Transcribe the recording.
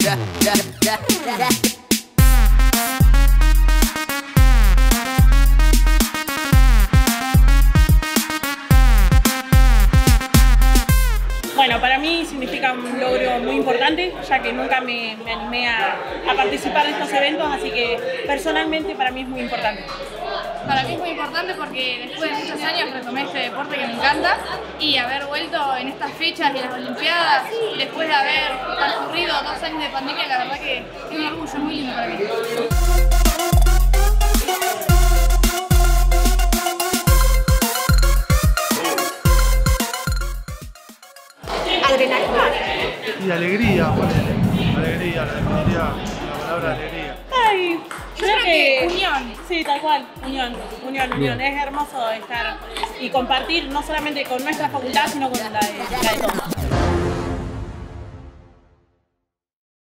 Bueno, para mí significa un logro muy importante, ya que nunca me animé a participar de estos eventos, así que personalmente para mí es muy importante. Para mí es muy importante porque después de muchos años retomé este deporte que me encanta y haber vuelto en estas fechas y en las Olimpiadas, después de haber transcurrido 2 años de pandemia, la verdad que es un orgullo muy lindo para mí. Adrenalina. Y alegría, alegría, la definiría, la palabra alegría. Ay, creo que unión. Sí, tal cual, unión. Es hermoso estar y compartir no solamente con nuestra facultad, sino con la de todos.